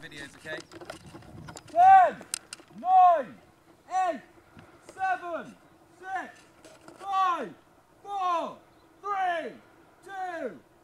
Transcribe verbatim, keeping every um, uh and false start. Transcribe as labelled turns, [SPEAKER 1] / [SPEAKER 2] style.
[SPEAKER 1] videos, okay?
[SPEAKER 2] ten, nine, eight, seven, six, five, four, three, two,